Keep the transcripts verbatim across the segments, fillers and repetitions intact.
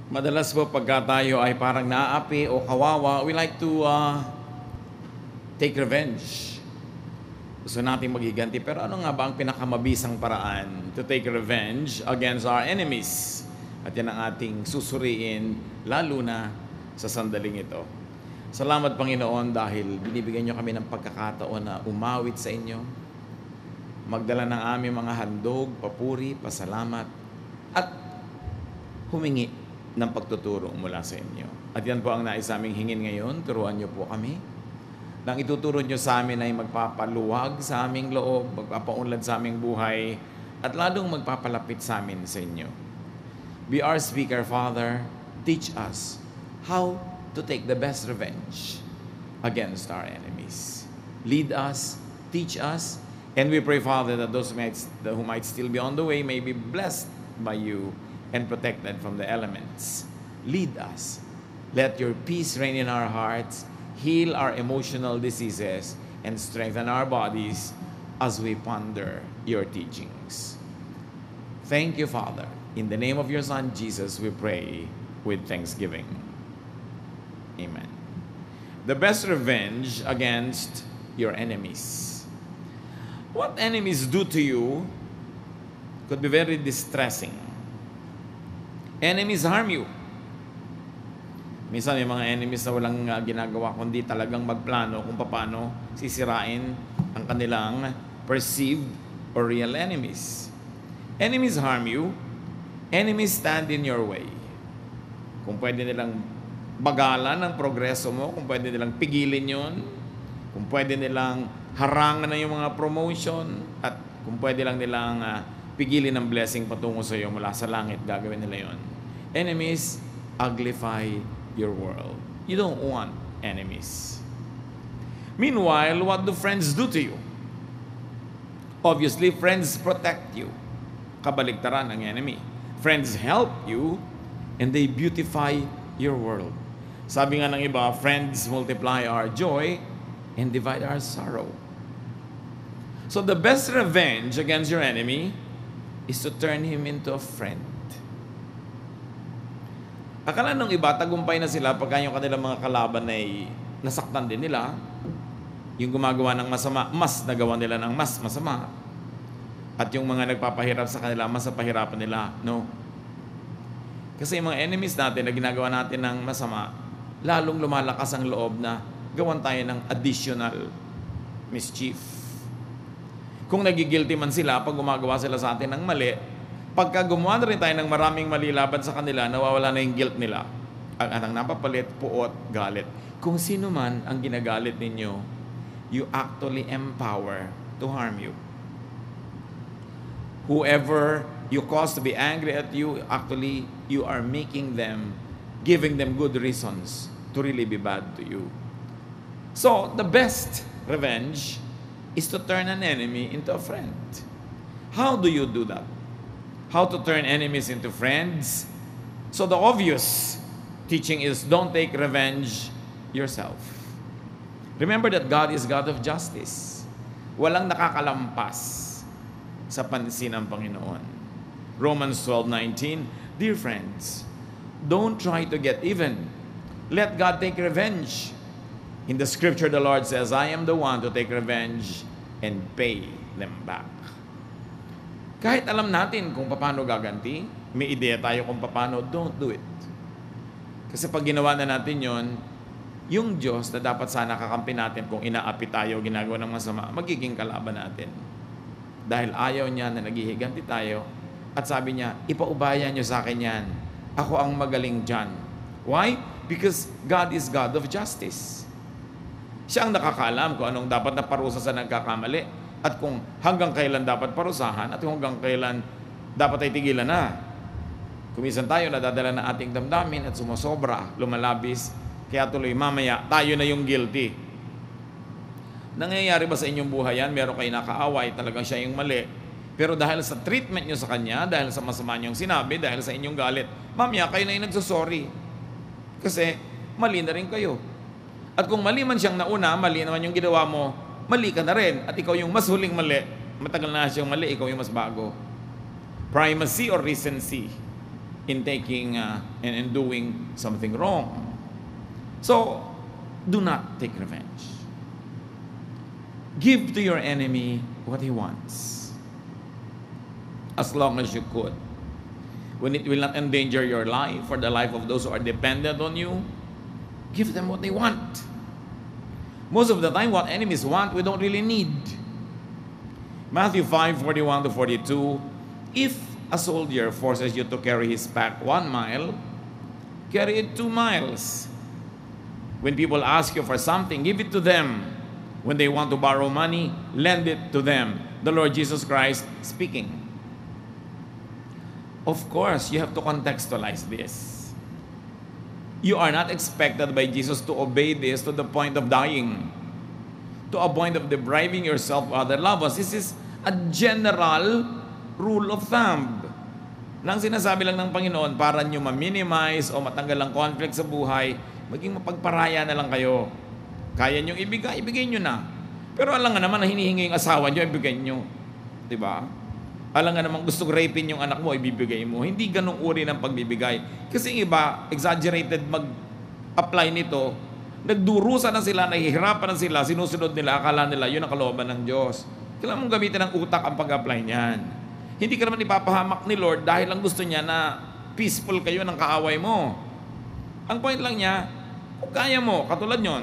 Madalas po pagka tayo ay parang naaapi o kawawa, we like to uh, take revenge. Gusto natin magiganti. Pero ano nga ba ang pinakamabisang paraan to take revenge against our enemies? At yan ang ating susuriin, lalo na sa sandaling ito. Salamat Panginoon dahil binibigyan nyo kami ng pagkakataon na umawit sa inyo, magdala ng aming mga handog, papuri, pasalamat, at humingi ng pagtuturo mula sa inyo. At yan po ang nais aming hingin ngayon. Turuan nyo po kami. Nang ituturo nyo sa amin ay magpapaluwag sa aming loob, magpapaunlad sa aming buhay, at lalong magpapalapit sa amin sa inyo. Be our speaker, Father. Teach us how to take the best revenge against our enemies. Lead us, teach us, and we pray, Father, that those who might, who might still be on the way may be blessed by you and protected from the elements. Lead us. Let your peace reign in our hearts, heal our emotional diseases, and strengthen our bodies as we ponder your teachings. Thank you, Father. In the name of your Son, Jesus, we pray with thanksgiving. Amen. The best revenge against your enemies. What enemies do to you could be very distressing. Enemies harm you. Minsan may mga enemies na walang uh, ginagawa kundi talagang magplano kung paano sisirain ang kanilang perceived or real enemies. Enemies harm you. Enemies stand in your way. Kung pwede nilang bagalan ang progreso mo, kung pwede nilang pigilin yon, kung pwede nilang harangan na yung mga promotion, at kung pwede lang nilang uh, pigilin ang blessing patungo sa iyo mula sa langit, gagawin nila yon. Enemies uglify your world. You don't want enemies. Meanwhile, what do friends do to you? Obviously, friends protect you. Kabaligtaran ang enemy. Friends help you and they beautify your world. Sabi nga ng iba, friends multiply our joy and divide our sorrow. So the best revenge against your enemy is to turn him into a friend. Akala nung iba, tagumpay na sila pagka yung kanilang mga kalaban ay nasaktan din nila. Yung gumagawa ng masama, mas nagawa nila ng mas masama. At yung mga nagpapahirap sa kanila, mas napahirapan nila. No. Kasi yung mga enemies natin na ginagawa natin ng masama, lalong lumalakas ang loob na gawan tayo ng additional mischief. Kung nagigilty man sila pag gumagawa sila sa atin ng mali, pagka gumawa na rin tayo ng maraming mali laban sa kanila, nawawala na yung guilt nila. Ang anang napapalit, puot, galit. Kung sino man ang ginagalit ninyo, you actually empower to harm you. Whoever you cause to be angry at you, actually, you are making them, giving them good reasons to really be bad to you. So, the best revenge is to turn an enemy into a friend. How do you do that? How to turn enemies into friends? So, the obvious teaching is don't take revenge yourself. Remember that God is God of justice. Walang nakakalampas sa pansin ng Panginoon. Romans twelve nineteen, dear friends, don't try to get even. Let God take revenge. In the scripture, the Lord says, I am the one to take revenge and pay them back. Kahit alam natin kung paano gaganti, may ideya tayo kung paano, don't do it. Kasi pag ginawa na natin yon, yung Diyos na dapat sana kakampi natin kung inaapi tayo, ginagawa ng masama, magiging kalaban natin. Dahil ayaw niya na naghihiganti tayo, at sabi niya, ipaubaya niyo sa akin yan. Ako ang magaling dyan. Why? Because God is God of justice. Siya ang nakakaalam kung anong dapat na parusa sa nagkakamali, at kung hanggang kailan dapat parusahan, at kung hanggang kailan dapat ay tigilan na. Kumisan tayo, nadadala na ating damdamin at sumasobra, lumalabis, kaya tuloy mamaya, tayo na yung guilty. Nangyayari ba sa inyong buhay yan? Meron kayo nakaaway, talagang siya yung mali. Pero dahil sa treatment nyo sa kanya, dahil sa masama niyong sinabi, dahil sa inyong galit, mamaya kayo na yung nagsusorry. Kasi mali na rin kayo. At kung mali man siyang nauna, mali naman yung ginawa mo, mali ka na rin. At ikaw yung mas huling mali. Matagal na siyang mali, ikaw yung mas bago. Primacy or recency? in taking uh, and in doing something wrong. So, do not take revenge. Give to your enemy what he wants, as long as you could. When it will not endanger your life or the life of those who are dependent on you, give them what they want. Most of the time, what enemies want, we don't really need. Matthew five, forty-one to forty-two, if a soldier forces you to carry his pack one mile, carry it two miles. When people ask you for something, give it to them. When they want to borrow money, lend it to them. The Lord Jesus Christ speaking. Of course, you have to contextualize this. You are not expected by Jesus to obey this to the point of dying, to a point of depriving yourself of other loved ones. This is a general rule of thumb. Nang sinasabi lang ng Panginoon, para nyo ma-minimize o matanggal ang conflict sa buhay, maging mapagparaya na lang kayo. Kaya nyo ibigay, ibigay nyo na. Pero alam nga naman na hinihingi yung asawa nyo, ibigay nyo. Diba? Alam nga naman gustong rapin yung anak mo, ibibigay mo. Hindi ganong uri ng pagbibigay. Kasi iba, exaggerated mag-apply nito, nagdurusa na sila, nahihirapan na sila, sinusunod nila, akala nila, yun ang kalooban ng Diyos. Kailangan mong gamitin ng utak ang pag-apply niyan. Hindi ka naman ipapahamak ni Lord dahil lang gusto niya na peaceful kayo ng kaaway mo. Ang point lang niya, kung kaya mo, katulad nyon,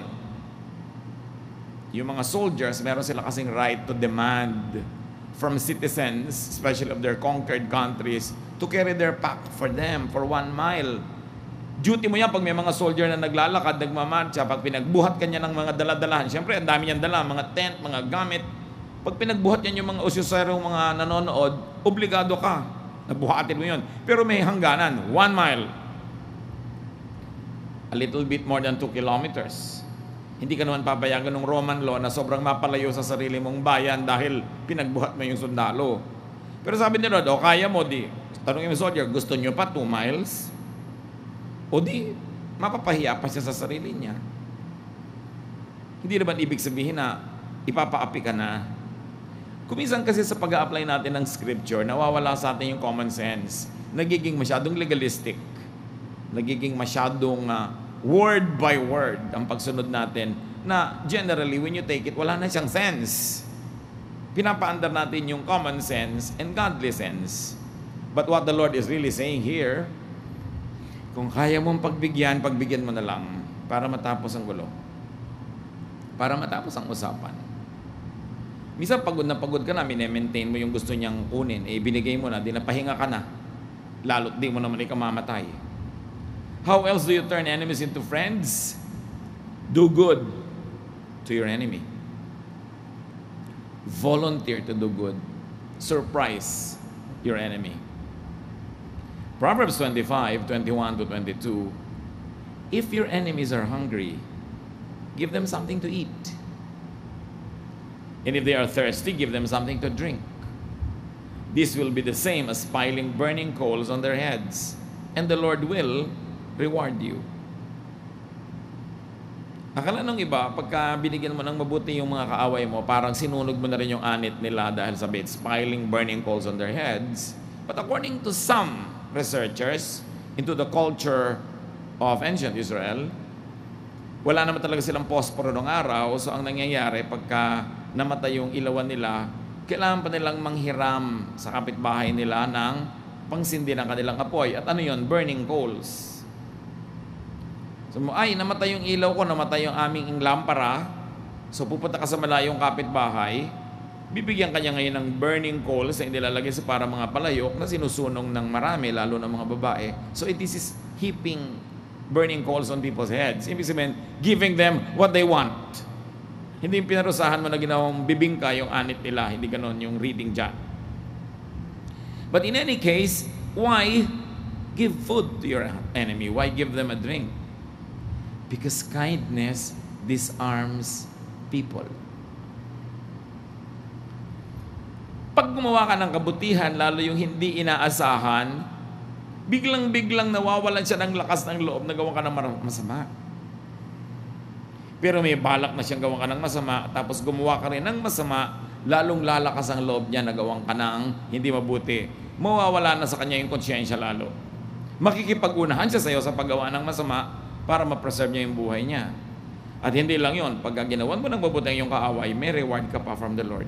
yung mga soldiers, meron sila kasing right to demand from citizens, especially of their conquered countries, to carry their pack for them for one mile. Duty mo yan pag may mga soldier na naglalakad, nagmamarcha, pag pinagbuhat kanya ng mga daladalahan. Siyempre, ang dami niyang dala, mga tent, mga gamit. Pag pinagbuhat yan yung mga usyuserong mga nanonood, obligado ka. Nabuhatin mo yun. Pero may hangganan, one mile. A little bit more than two kilometers. Hindi ka naman papayagan ng Roman law na sobrang mapalayo sa sarili mong bayan dahil pinagbuhat mo yung sundalo. Pero sabi ni Lord, o kaya mo, di, tanongin mo soldier, gusto nyo pa two miles? O di, mapapahiya pa siya sa sarili niya. Hindi naman ibig sabihin na ipapaapi ka na. Kuminsan kasi sa pag-a-apply natin ng scripture, nawawala sa atin yung common sense. Nagiging masyadong legalistic. Nagiging masyadong uh, word by word ang pagsunod natin na generally, when you take it, wala na siyang sense. Pinapaandar natin yung common sense and godly sense. But what the Lord is really saying here, kung kaya mong pagbigyan, pagbigyan mo na lang para matapos ang gulo. Para matapos ang usapan. Minsan pagod na pagod ka na, minemaintain mo yung gusto niyang kunin, eh binigay mo na, di napahinga ka na. Lalo't di mo naman ikamamatay. How else do you turn enemies into friends? Do good to your enemy. Volunteer to do good. Surprise your enemy. Proverbs twenty-five, twenty-one to twenty-two. If your enemies are hungry, give them something to eat. And if they are thirsty, give them something to drink. This will be the same as piling burning coals on their heads, and the Lord will reward you. Akala nung iba, pagka binigyan mo ng mabuti yung mga kaaway mo, parang sinunog mo na rin yung anit nila dahil sabi, it's piling burning coals on their heads. But according to some researchers into the culture of ancient Israel, wala naman talaga silang posporo ng araw, so ang nangyayari, pagka namatay yung ilawan nila, kailangan pa nilang manghiram sa kapitbahay nila ng pangsindi ng kanilang apoy. At ano yun? Burning coals. So, ay, namatay yung ilaw ko, namatay yung aming lampara. So, pupunta ka sa malayong kapitbahay, bibigyan kanya ngayon ng burning coals na inilalagay sa para mga palayok na sinusunong ng marami, lalo ng mga babae. So, it is heaping burning coals on people's heads. Ibig sabihin, giving them what they want. Hindi yung pinarusahan mo na ginawang bibingka yung anit nila. Hindi ganon yung reading dyan. But in any case, why give food to your enemy? Why give them a drink? Because kindness disarms people. Pag gumawa ka ng kabutihan, lalo yung hindi inaasahan, biglang-biglang nawawalan siya ng lakas ng loob na gawa ka ng masama. Pero may balak na siyang gawa ka ng masama, tapos gumawa ka rin ng masama, lalong lalakas ang loob niya na gawa ka ng hindi mabuti. Mawawala na sa kanya yung konsyensya lalo. Makikipag-unahan siya sa iyo sa paggawa ng masama para ma-preserve niya yung buhay niya. At hindi lang yun, pag ginawan mo ng mabuti ang iyong kaaway, may reward ka pa from the Lord.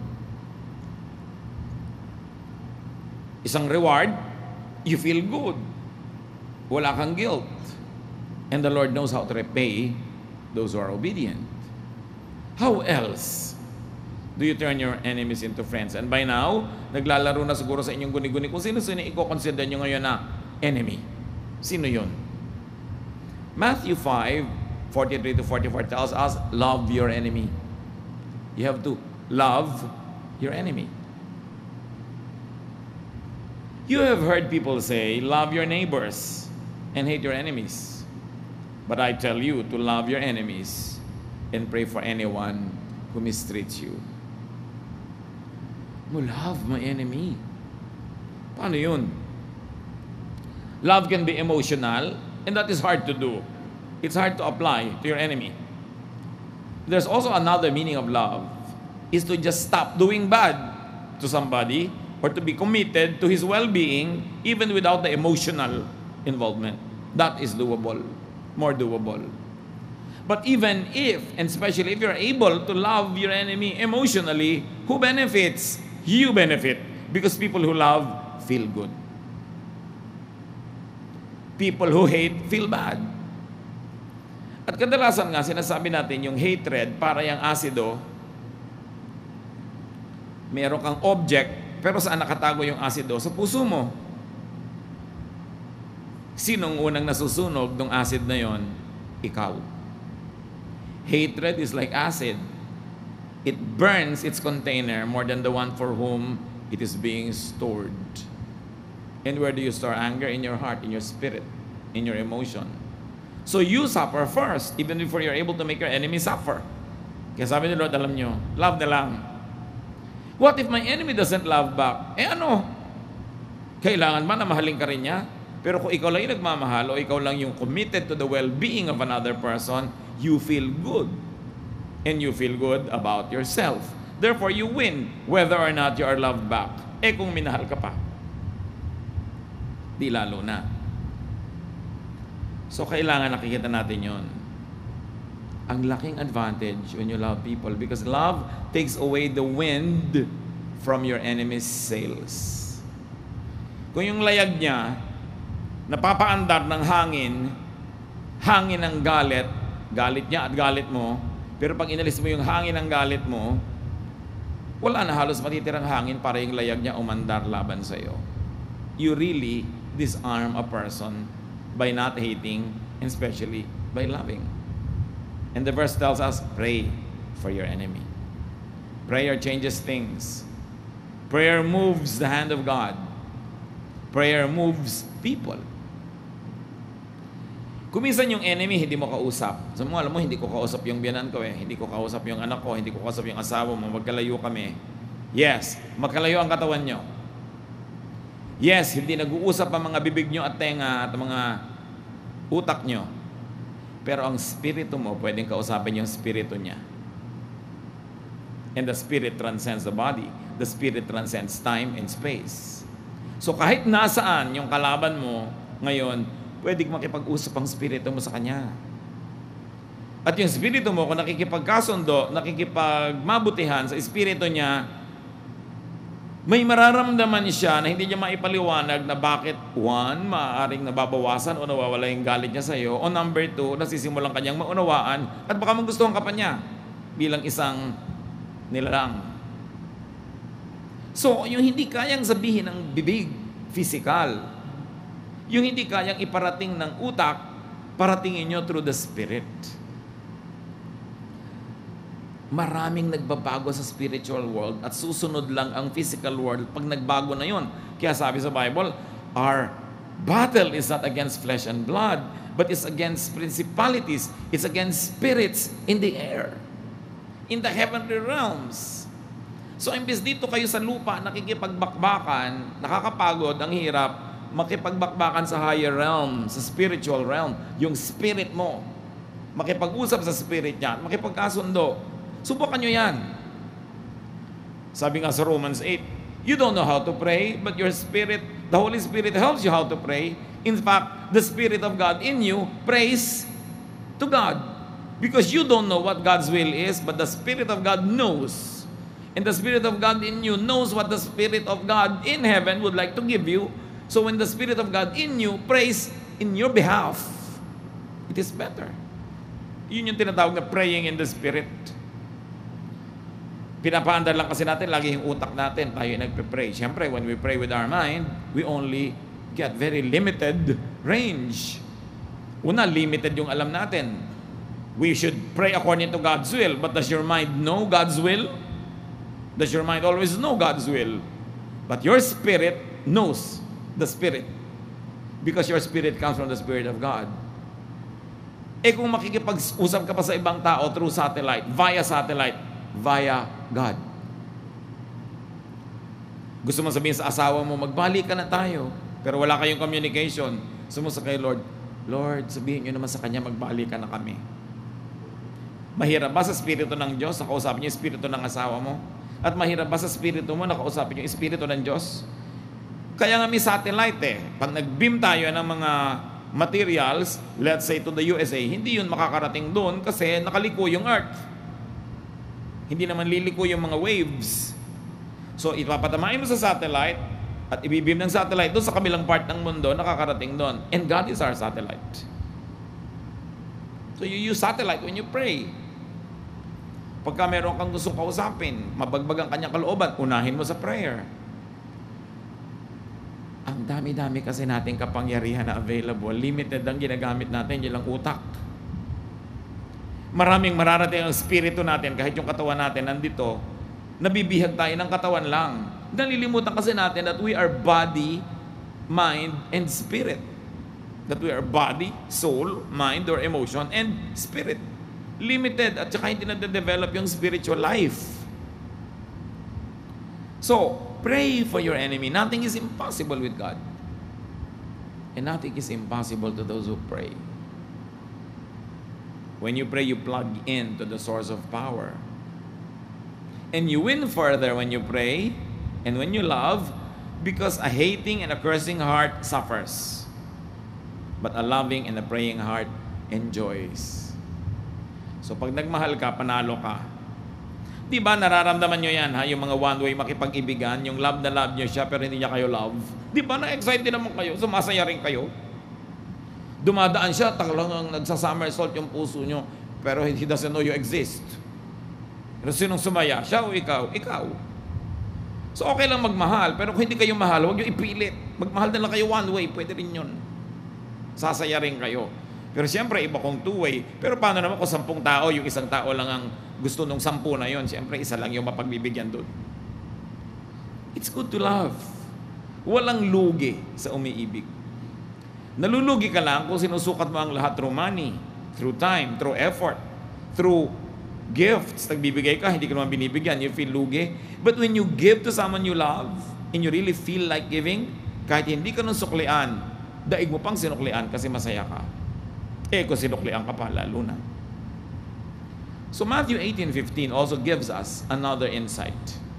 Isang reward, you feel good. Wala kang guilt. And the Lord knows how to repay those who are obedient. How else do you turn your enemies into friends? And by now, naglalaro na siguro sa inyong guni-guni kung sino-sino i-consider nyo ngayon na enemy. Sino yun? Matthew five, forty-three to forty-four tells us, love your enemy. You have to love your enemy. You have heard people say, love your neighbors and hate your enemies. But I tell you to love your enemies and pray for anyone who mistreats you. Mo love my enemy. Paano yun? Love can be emotional, and that is hard to do. It's hard to apply to your enemy. There's also another meaning of love, is to just stop doing bad to somebody or to be committed to his well-being even without the emotional involvement. That is doable, more doable. But even if, and especially if you're able to love your enemy emotionally, who benefits? You benefit, because people who love feel good. People who hate feel bad. At kadalasan nga, sinasabi natin yung hatred para yung asido, meron kang object, pero saan nakatago yung asido? Sa puso mo. Sinong unang nasusunog ng acid na yon? Ikaw. Hatred is like acid. It burns its container more than the one for whom it is being stored. And where do you store anger? In your heart, in your spirit, in your emotion. So you suffer first, even before you're able to make your enemy suffer. Kaya sabi ni Lord, alam nyo, love na lang. What if my enemy doesn't love back? Eh ano? Kailangan ba na mahalin ka rin niya? Pero kung ikaw lang yung nagmamahal o ikaw lang yung committed to the well-being of another person, you feel good. And you feel good about yourself. Therefore, you win whether or not you are loved back. Eh kung minahal ka pa, di lalo na. So, kailangan nakikita natin yon. Ang laking advantage when you love people, because love takes away the wind from your enemy's sails. Kung yung layag niya, napapaandar ng hangin, hangin ng galit, galit niya at galit mo, pero pag inalis mo yung hangin ng galit mo, wala na halos matitirang hangin para yung layag niya umandar laban sa iyo. You really disarm a person by not hating, and especially by loving. And the verse tells us, pray for your enemy. Prayer changes things. Prayer moves the hand of God. Prayer moves people. Kung minsan yung enemy, hindi mo kausap. So mo, alam mo, hindi ko kausap yung biyanan ko eh. Hindi ko kausap yung anak ko. Hindi ko kausap yung asawa mo. Magkalayo kami. Yes, magkalayo ang katawan nyo. Yes, hindi nag-uusap ang mga bibig nyo at tenga at mga utak nyo. Pero ang spirito mo, pwedeng kausapin yung spirito niya. And the spirit transcends the body. The spirit transcends time and space. So kahit nasaan yung kalaban mo ngayon, pwedeng makipag-usap ang spirito mo sa kanya. At yung spirito mo, kung nakikipagkasundo, nakikipagmabutihan sa spirito niya, may mararamdaman siya na hindi niya maipaliwanag na bakit, one, maaaring nababawasan o nawawala yung galit niya sa iyo, o number two, nasisimulang kanyang maunawaan at baka magustuhan ka pa niya bilang isang nilalang. So, yung hindi kayang sabihin ng bibig, physical, yung hindi kayang iparating ng utak, paratingin nyo through the spirit. Maraming nagbabago sa spiritual world at susunod lang ang physical world pag nagbago na yon. Kaya sabi sa Bible, our battle is not against flesh and blood, but it's against principalities, it's against spirits in the air, in the heavenly realms. So imbes dito kayo sa lupa, nakikipagbakbakan, nakakapagod, ang hirap, makipagbakbakan sa higher realm, sa spiritual realm, yung spirit mo, makipag-usap sa spirit niya, makipagkasundo. Subukan nyo yan. Sabi nga sa Romans eight, you don't know how to pray, but your spirit, the Holy Spirit helps you how to pray. In fact, the Spirit of God in you, praise to God. Because you don't know what God's will is, but the Spirit of God knows. And the Spirit of God in you knows what the Spirit of God in heaven would like to give you. So when the Spirit of God in you prays in your behalf, it is better. Yun yung tinatawag na praying in the Spirit. Pinapaandar lang kasi natin, lagi yung utak natin, tayo nagpe-pray. Siyempre, when we pray with our mind, we only get very limited range. Una, limited yung alam natin. We should pray according to God's will, but does your mind know God's will? Does your mind always know God's will? But your spirit knows the Spirit. Because your spirit comes from the Spirit of God. Eh kung makikipag-usap ka pa sa ibang tao through satellite, via satellite, via God. Gusto mo sabihin sa asawa mo, magbalik ka na tayo, pero wala kayong communication. Sumusa kay Lord, Lord, sabihin nyo naman sa Kanya, magbalik ka na kami. Mahirap ba sa Espiritu ng Diyos, nakausapin niyo yung Espiritu ng asawa mo? At mahirap ba sa Espiritu mo, nakausapin niyo yung Espiritu ng Diyos? Kaya nga may satellite eh. Pag nag-beam tayo ng mga materials, let's say to the U S A, hindi yun makakarating doon kasi nakaliko yung Earth. Hindi naman liliko yung mga waves. So, ipapatamain mo sa satellite at ibibim ng satellite doon sa kabilang part ng mundo, nakakarating doon. And God is our satellite. So, you use satellite when you pray. Pagka meron kang gustong kausapin, mabagbag ang kanyang kalooban, unahin mo sa prayer. Ang dami-dami kasi nating kapangyarihan na available. Limited ang ginagamit natin, yun lang utak. Maraming mararating ang spirito natin, kahit yung katawan natin nandito, nabibihag tayo ng katawan lang. Nalilimutan kasi natin that we are body, mind, and spirit. That we are body, soul, mind, or emotion, and spirit. Limited at saka hindi na-develop yung spiritual life. So, pray for your enemy. Nothing is impossible with God. And nothing is impossible to those who pray. When you pray, you plug in to the source of power. And you win further when you pray and when you love, because a hating and a cursing heart suffers. But a loving and a praying heart enjoys. So pag nagmahal ka, panalo ka. Di ba nararamdaman nyo yan, ha? Yung mga one-way makipag-ibigan, yung love na love nyo siya pero hindi niya kayo love. Di ba na-excited naman kayo, sumasaya rin kayo. Dumadaan siya, talagang nagsa-somersault yung puso nyo, pero he doesn't know you exist. Pero sinong sumaya? Siya o ikaw? Ikaw. So okay lang magmahal, pero kung hindi kayo mahal, huwag nyo ipilit. Magmahal na lang kayo one-way, pwede rin yun. Sasaya rin kayo. Pero siyempre, iba kong two-way. Pero paano naman kung sampung tao, yung isang tao lang ang gusto nung sampu na yon, siyempre, isa lang yung mapagbibigyan doon. It's good to love. Walang lugi sa umiibig. Nalulugi ka lang kung sinusukat mo ang lahat through money, through time, through effort, through gifts. Nagbibigay ka, hindi ka naman binibigyan, you feel lugi. But when you give to someone you love, and you really feel like giving, kahit hindi ka nung suklian, daig mo pang sinuklian kasi masaya ka. Eh, kung sinuklian ka pa, lalo na. So Matthew eighteen fifteen also gives us another insight.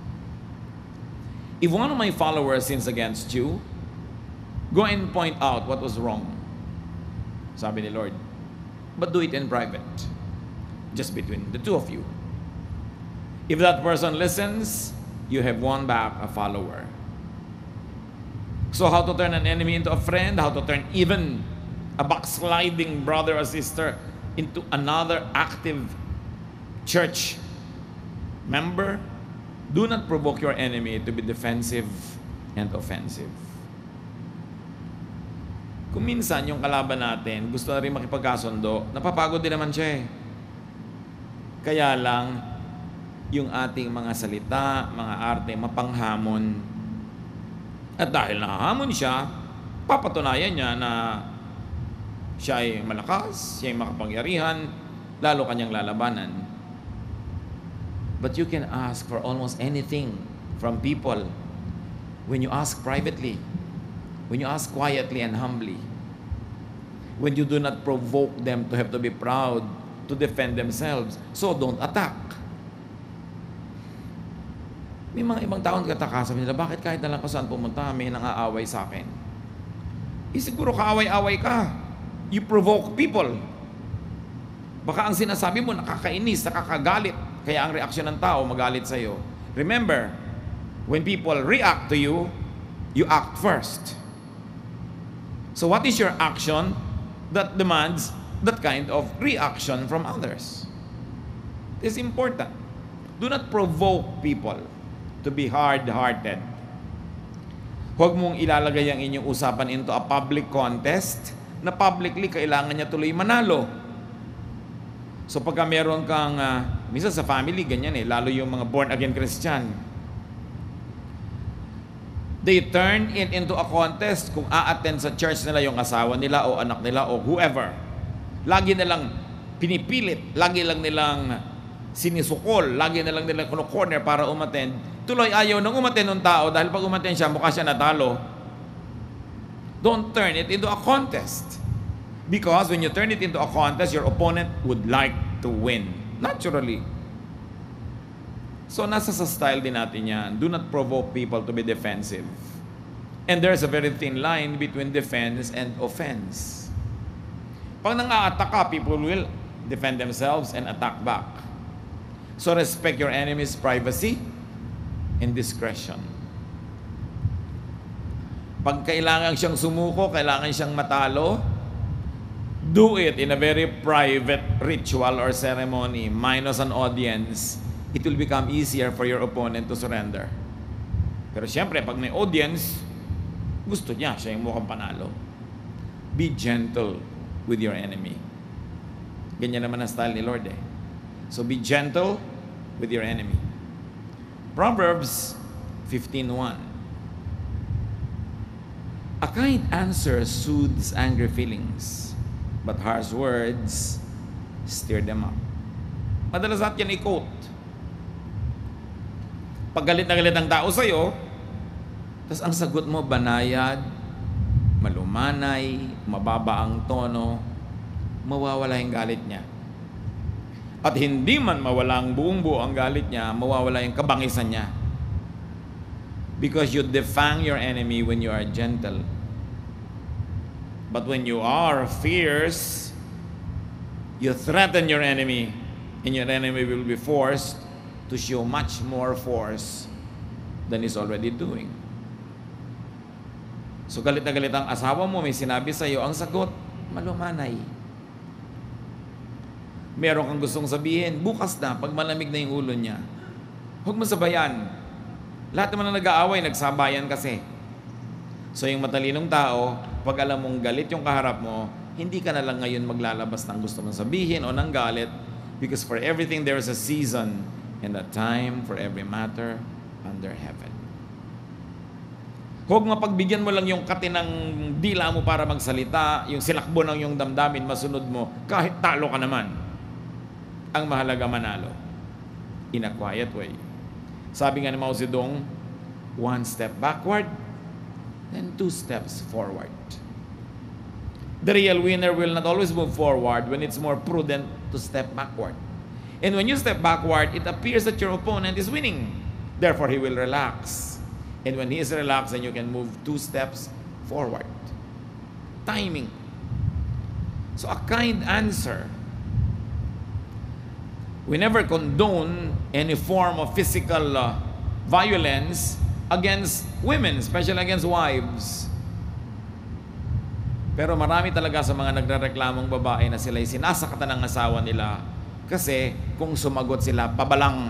If one of my followers sins against you, go and point out what was wrong. Sabi ni Lord. But do it in private. Just between the two of you. If that person listens, you have won back a follower. So how to turn an enemy into a friend, how to turn even a backsliding brother or sister into another active church member. Do not provoke your enemy to be defensive and offensive. Kung minsan yung kalaban natin gusto na rin makipagkasundo, napapagod din naman siya eh. Kaya lang yung ating mga salita, mga arte, mapanghamon. At dahil nahahamon siya, papatunayan niya na siya ay malakas, siya ay makapangyarihan, lalo kanyang lalabanan. But you can ask for almost anything from people when you ask privately, when you ask quietly and humbly, when you do not provoke them to have to be proud, to defend themselves. So don't attack. May mga ibang taon kataka, sabi nila, bakit kahit na lang kung saan pumunta, may nang-aaway sa akin? eh siguro kaaway-away ka. You provoke people. Baka ang sinasabi mo nakakainis, nakakagalit. Kaya ang reaksyon ng tao magalit sa'yo. Remember, when people react to you, you act first. So what is your action that demands that kind of reaction from others? It's important. Do not provoke people to be hard-hearted. Huwag mong ilalagay ang inyong usapan into a public contest na publicly kailangan niya tuloy manalo. So pagka meron kang, uh, minsan sa family, ganyan eh, lalo yung mga born-again Christian. They turn it into a contest kung a-attend sa church nila yung asawa nila o anak nila o whoever. Lagi nilang pinipilit, lagi lang nilang sinisukol, lagi nilang nilang kuno-corner para umattend. Tuloy ayaw nang umattend ng tao dahil pag umattend siya, mukha siya natalo. Don't turn it into a contest. Because when you turn it into a contest, your opponent would like to win. Naturally. So nasa sa style din natin yan. Do not provoke people to be defensive. And there's a very thin line between defense and offense. Pag nang-a-attack ka, people will defend themselves and attack back. So respect your enemy's privacy and discretion. Pag kailangan siyang sumuko, kailangan siyang matalo, do it in a very private ritual or ceremony, minus an audience. It will become easier for your opponent to surrender. Pero siyempre, pag may audience, gusto niya, siya yung mukhang panalo. Be gentle with your enemy. Ganyan naman ang style ni Lord eh. So be gentle with your enemy. Proverbs fifteen one. A kind answer soothes angry feelings, but harsh words stir them up. Madalas natin yan i-quote. Pag galit na galit ang tao sa'yo, tapos ang sagot mo, banayad, malumanay, mababa ang tono, mawawala yung galit niya. At hindi man mawala ang buong buo ang galit niya, mawawala yung kabangisan niya. Because you defang your enemy when you are gentle. But when you are fierce, you threaten your enemy, and your enemy will be forced to show much more force than he's already doing. So galit na galit ang asawa mo, may sinabi sa iyo, ang sagot, malumanay. Meron kang gustong sabihin, bukas na, pag malamig na yung ulo niya. Huwag mo sabayan. Lahat naman na nag-aaway, nagsabayan kasi. So yung matalinong tao, pag alam mong galit yung kaharap mo, hindi ka na lang ngayon maglalabas ng gusto mong sabihin o ng galit, because for everything there is a season and a time for every matter under heaven. Huwag mapagbigyan mo lang yung katinang dila mo para magsalita, yung silakbo ng yung damdamin, masunod mo, kahit talo ka naman. Ang mahalaga manalo. In a quiet way. Sabi nga ni Mao Zedong, one step backward, then two steps forward. The real winner will not always move forward when it's more prudent to step backward. And when you step backward, it appears that your opponent is winning. Therefore, he will relax. And when he is relaxed, then you can move two steps forward. Timing. So a kind answer. We never condone any form of physical uh, violence against women, especially against wives. Pero marami talaga sa mga nagrereklamong babae na sila'y sinasakatan ng asawa nila kasi kung sumagot sila, pabalang.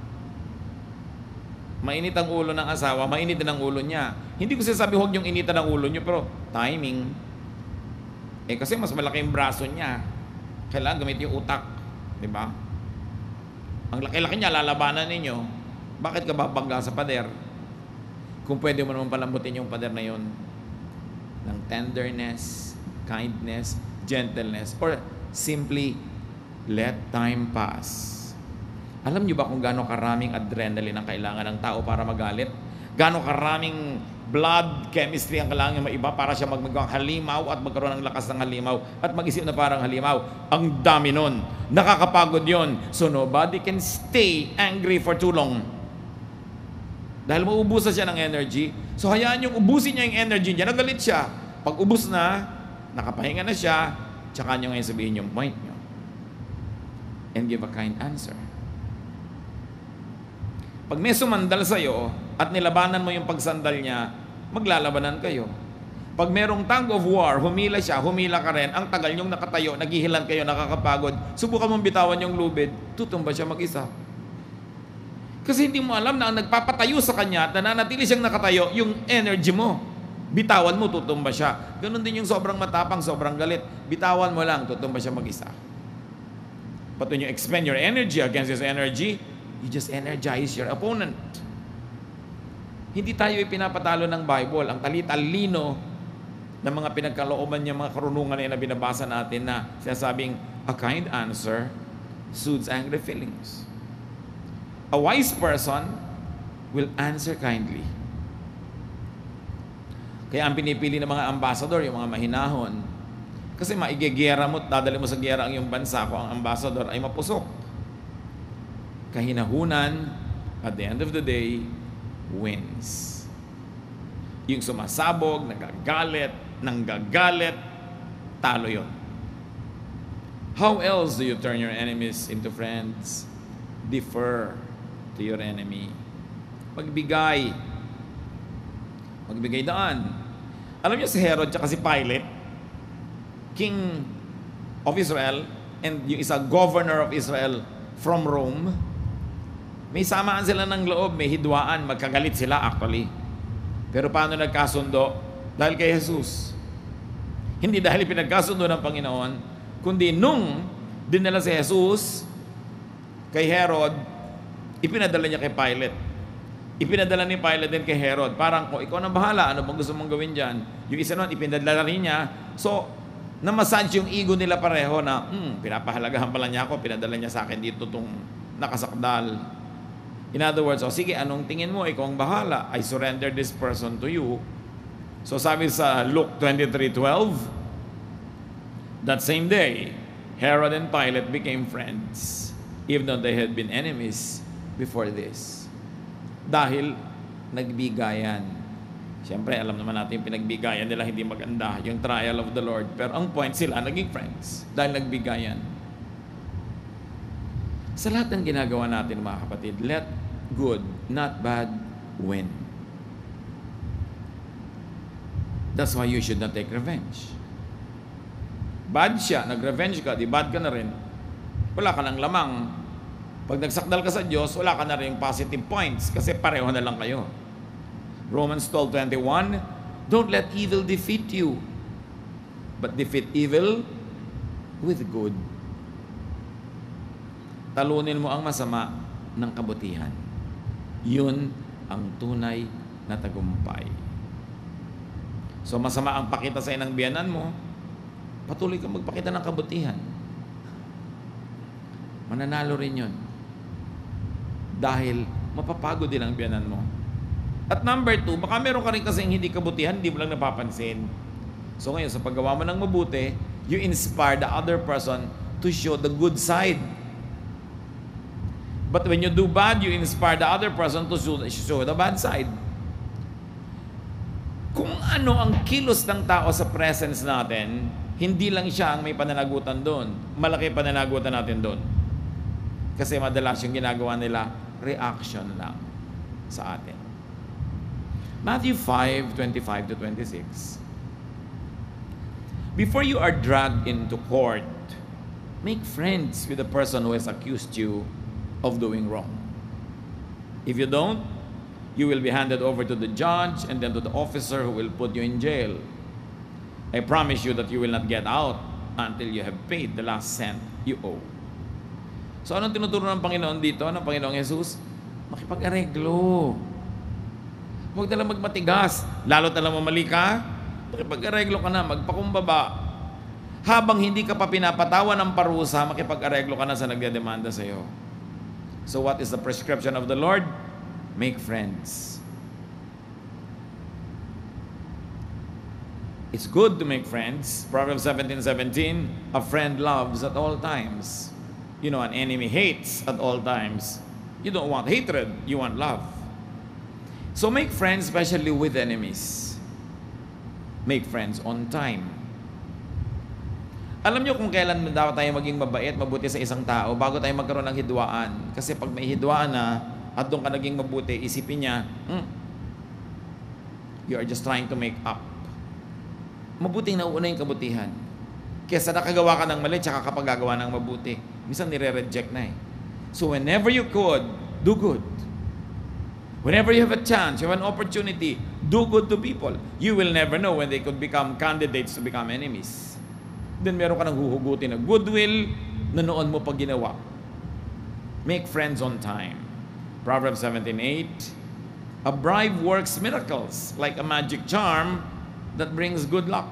Mainit ang ulo ng asawa, mainit din ang ulo niya. Hindi ko sinasabi huwag niyong initan ang ulo niyo, pero timing. Eh kasi mas malaki yung braso niya. Kailangan gamit yung utak. Di ba? Ang laki-laki niya, lalabanan ninyo. Bakit ka babangga sa pader? Kung pwede mo naman palambutin yung pader na yun ng tenderness, kindness, gentleness, or simply let time pass. Alam niyo ba kung gaano karaming adrenaline ang kailangan ng tao para magalit? Gaano karaming blood chemistry ang kailangan maiba para siya magmagawang halimaw at magkaroon ng lakas ng halimaw at mag-isip na parang halimaw. Ang dami nun. Nakakapagod yon. So nobody can stay angry for too long. Dahil mauubusan siya ng energy. So hayaan yung ubusin niya yung energy niya. Nagalit siya. Pag ubos na, nakapahinga na siya, tsaka nyo ngayon sabihin yung point nyo. And give a kind answer. Pag may sumandal sa'yo at nilabanan mo yung pagsandal niya, maglalabanan kayo. Pag merong tug of war, humila siya, humila ka rin, ang tagal niyong nakatayo, naghihilan kayo, nakakapagod, subukan mong bitawan yung lubid, tutumba siya mag-isa. Kasi hindi mo alam na ang nagpapatayo sa kanya at nananatili siyang nakatayo, yung energy mo. Bitawan mo, tutumba siya. Ganon din yung sobrang matapang, sobrang galit. Bitawan mo lang, tutumba siya mag-isa. But when you expend your energy against his energy, you just energize your opponent. Hindi tayo ipinapatalo ng Bible. Ang talitalino ng mga pinagkalooban niya, mga karunungan na binabasa natin na sinasabing, a kind answer soothes angry feelings. A wise person will answer kindly. Kaya ang pinipili ng mga ambassador, yung mga mahinahon, kasi maigegera mo, dadali mo sa gera ang iyong bansa kung ang ambassador ay mapusok. Kahinahunan, at the end of the day, wins. Yung sumasabog, nagagalit, nanggagalit, talo yun. How else do you turn your enemies into friends? Defer to your enemy. Magbigay. Magbigay daan. Alam niyo si Herod at si Pilate, king of Israel, and yung isa governor of Israel from Rome, may samaan sila ng loob, may hidwaan, magkagalit sila actually. Pero paano nagkasundo? Dahil kay Jesus. Hindi dahil pinagkasundo ng Panginoon, kundi nung dinala si Jesus kay Herod, ipinadala niya kay Pilate. Ipinadala ni Pilate din kay Herod. Parang, kung ikaw na bahala, ano bang gusto mong gawin dyan? Yung isa nun, ipinadala rin niya. So, namassage yung ego nila pareho na, hmm, pinapahalagahan pala niya ako, pinadala niya sa akin dito itong nakasakdal. In other words, oh, sige, anong tingin mo? Ikaw ang bahala. I surrender this person to you. So sabi sa Luke twenty-three twelve, that same day, Herod and Pilate became friends, even though they had been enemies before this. Dahil nagbigayan. Siyempre, alam naman natin yung pinagbigayan nila hindi maganda, yung trial of the Lord. Pero ang point, sila naging friends dahil nagbigayan. Sa lahat ng ginagawa natin, mga kapatid, let good, not bad, win. That's why you should not take revenge. Bad siya, nag-revenge ka, di bad ka na rin. Wala ka ng lamang. Pag nagsakdal ka sa Diyos, wala ka na rin positive points kasi pareho na lang kayo. Romans twelve twenty-one, don't let evil defeat you, but defeat evil with good. Talunin mo ang masama ng kabutihan. Yun ang tunay na tagumpay. So masama ang pakita sa inang biyanan mo, patuloy kang magpakita ng kabutihan. Mananalo rin yun. Dahil mapapagod din ang biyanan mo. At number two, baka meron ka rin kasing hindi kabutihan, hindi mo lang napapansin. So ngayon, sa paggawa mo ng mabuti, you inspire the other person to show the good side. But when you do bad, you inspire the other person to show, show the bad side. Kung ano ang kilos ng tao sa presence natin, hindi lang siya ang may pananagutan doon. Malaki pananagutan natin doon. Kasi madalas yung ginagawa nila, reaction lang sa atin. Matthew five twenty-five to twenty-six. Before you are dragged into court, make friends with the person who has accused you of doing wrong. If you don't, you will be handed over to the judge and then to the officer who will put you in jail. I promise you that you will not get out until you have paid the last cent you owe. So anong tinuturo ng Panginoon dito, ng Panginoong Jesus? Makipag-areglo. Huwag na lang magmatigas. Lalo na lang mamali ka, makipag-areglo ka na, magpakumbaba. Habang hindi ka pa pinapatawan ng parusa, makipag-areglo ka na sa nagdedemanda sa iyo. So what is the prescription of the Lord? Make friends. It's good to make friends. Proverbs seventeen seventeen, a friend loves at all times. You know, an enemy hates at all times. You don't want hatred, you want love. So make friends, especially with enemies. make friends on time. Alam nyo kung kailan dapat tayo maging mabait, mabuti sa isang tao bago tayo magkaroon ng hidwaan. Kasi pag may hidwaan na at doon ka naging mabuti, isipin niya, hmm, you are just trying to make up. Mabuting nauuna yung kabutihan. Kesa nakagawa ka ng mali, tsaka kapag gagawa ng mabuti. Minsan nire-reject na eh. So whenever you could, do good. Whenever you have a chance, you have an opportunity, do good to people. You will never know when they could become candidates to become enemies. Then meron ka nang huhugutin na goodwill na noon mo pag ginawa. Make friends on time. Proverbs seventeen eight. A bribe works miracles like a magic charm that brings good luck.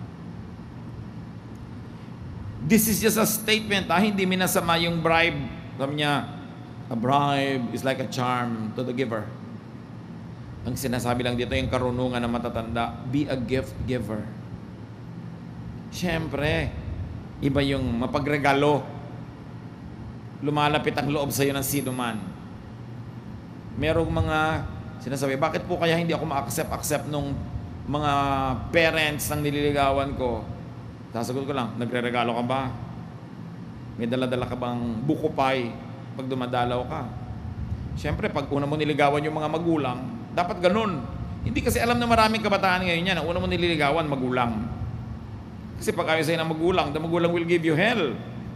This is just a statement, ah, hindi minasama yung bribe. Sabi niya, a bribe is like a charm to the giver. Ang sinasabi lang dito yung karunungan na matatanda, be a gift giver. Siyempre, iba yung mapagregalo. Lumalapit ang loob sa iyo ng sino man. Merong mga sinasabi, bakit po kaya hindi ako ma-accept-accept nung mga parents ng nililigawan ko? Sasagot ko lang, nagre-regalo ka ba? May dala-dala ka bang buko pie pag dumadalaw ka? Siyempre, pag una mo niligawan yung mga magulang, dapat ganun. Hindi kasi alam na maraming kabataan ngayon yan, ang una mo nililigawan, magulang. Kasi pag ayaw sa'yo ng magulang, the magulang will give you hell.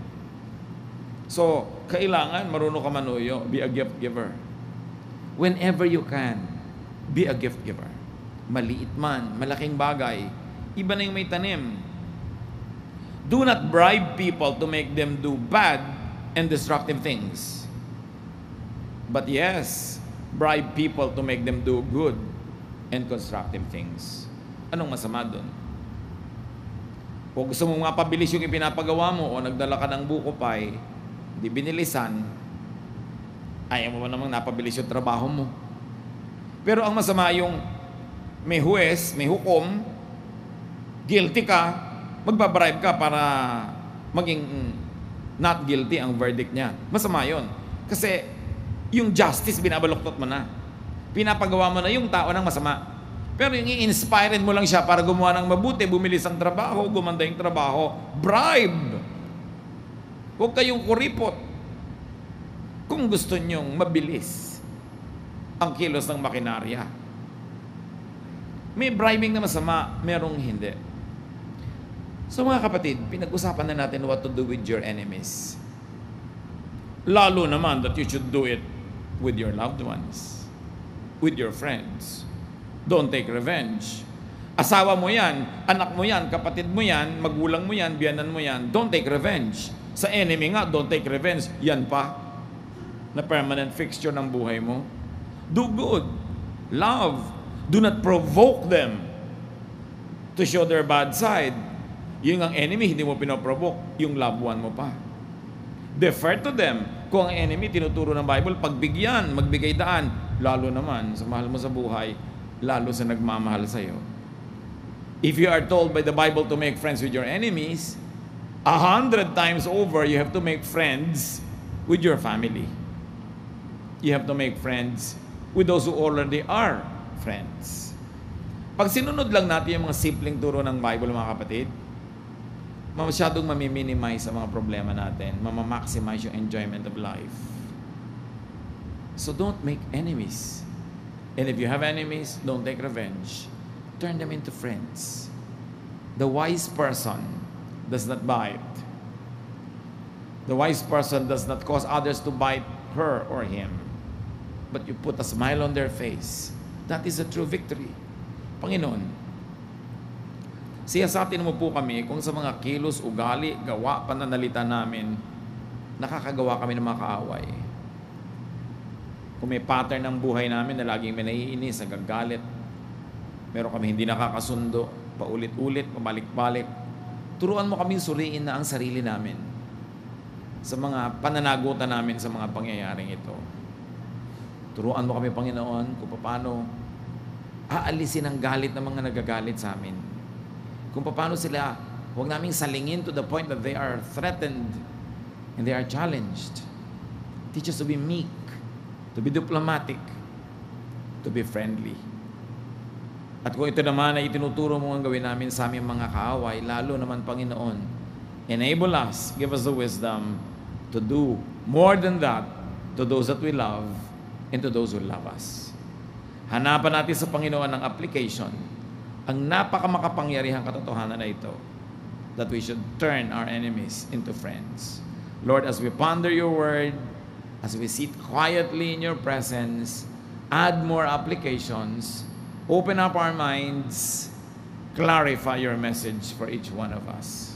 So, kailangan marunong ka manuyo, be a gift giver. Whenever you can, be a gift giver. Maliit man, malaking bagay, iba na yung may tanim. Do not bribe people to make them do bad and destructive things. But yes, bribe people to make them do good and constructive things. Anong masama doon? Kung gusto mo nga pabilis yung ipinapagawa mo o nagdala ka ng buko pie, di binilisan, ayaw mo ba namang napabilis yung trabaho mo? Pero ang masama yung may huwes, may hukom, guilty ka, magbabribe ka para maging not guilty ang verdict niya. Masama yun. Kasi yung justice, binabaluktot mo na. Pinapagawa mo na yung tao ng masama. Pero yung i-inspire mo lang siya para gumawa ng mabuti, bumilis ang trabaho, gumanda yung trabaho, bribe. Huwag kayong kuripot. Kung gusto nyong mabilis ang kilos ng makinarya. May bribing na masama, merong hindi. So mga kapatid, pinag-usapan na natin what to do with your enemies. Lalo naman that you should do it with your loved ones, with your friends. Don't take revenge. Asawa mo yan, anak mo yan, kapatid mo yan, magulang mo yan, biyanan mo yan. Don't take revenge. Sa enemy nga, don't take revenge. Yan pa, na permanent fixture ng buhay mo. Do good. Love. Do not provoke them to show their bad side. Yung ang enemy, hindi mo pinoprovoke. Yung loved one mo pa. Defer to them. Kung ang enemy, tinuturo ng Bible, pagbigyan, magbigay daan. Lalo naman, sa mahal mo sa buhay, lalo sa nagmamahal sa iyo. If you are told by the Bible to make friends with your enemies, a hundred times over, you have to make friends with your family. You have to make friends with those who already are friends. Pag sinunod lang natin yung mga simpleng turo ng Bible, mga kapatid, masyadong mamiminimize sa mga problema natin, mamamaximize yung enjoyment of life. So don't make enemies. And if you have enemies, don't take revenge. Turn them into friends. The wise person does not bite. The wise person does not cause others to bite her or him. But you put a smile on their face. That is a true victory. Panginoon, siyasatin mo po kami kung sa mga kilos, ugali, gawa, pananalita namin, nakakagawa kami ng mga kaaway. Kung may pattern ng buhay namin na laging may naiinis, nagagalit, meron kami hindi nakakasundo, paulit-ulit, pabalik-balik, turuan mo kaming suriin na ang sarili namin sa mga pananagutan namin sa mga pangyayaring ito. Turuan mo kami, Panginoon, kung paano aalisin ang galit ng mga nagagalit sa amin. Kung paano sila, huwag naming salingin to the point that they are threatened and they are challenged. Teach us to be meek, to be diplomatic, to be friendly. At kung ito naman ay itinuturo mo ang gawin namin sa aming mga kaaway, lalo naman, Panginoon, enable us, give us the wisdom to do more than that to those that we love and to those who love us. Hanapan natin sa Panginoon ang application, ang napakamakapangyarihang katotohanan na ito, that we should turn our enemies into friends. Lord, as we ponder your word, as we sit quietly in your presence, add more applications, open up our minds, clarify your message for each one of us.